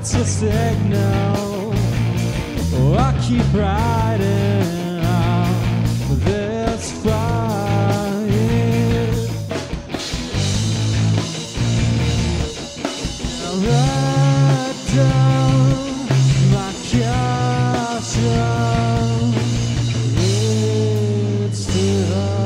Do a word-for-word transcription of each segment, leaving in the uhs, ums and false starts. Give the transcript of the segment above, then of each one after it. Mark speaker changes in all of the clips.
Speaker 1: What's your signal? Oh, I keep riding on this fire. Right down my castle. It's still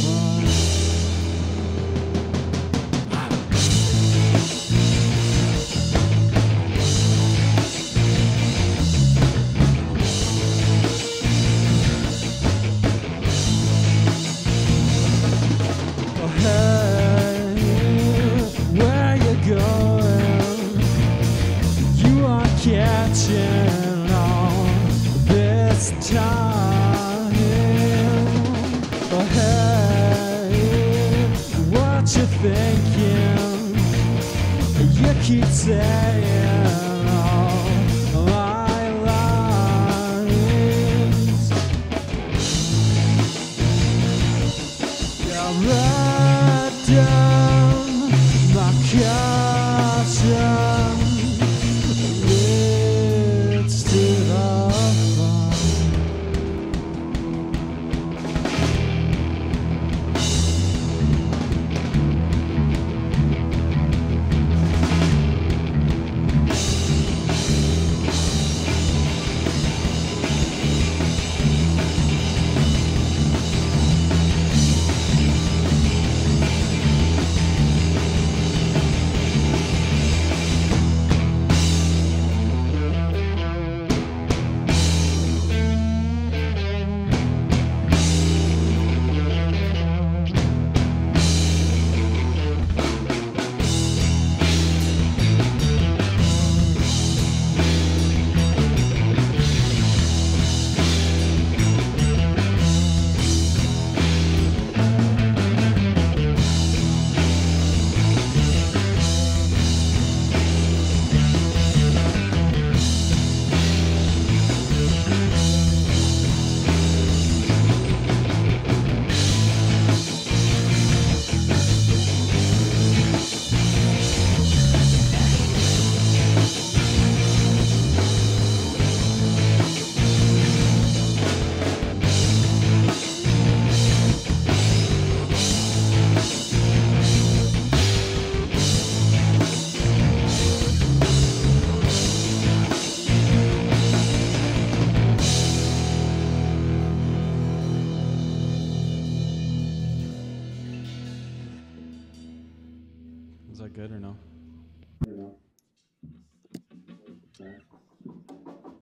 Speaker 1: catching on this time. Oh, hey, what you thinking? You keep saying all my lines. You're right down my caution. Is that good or no?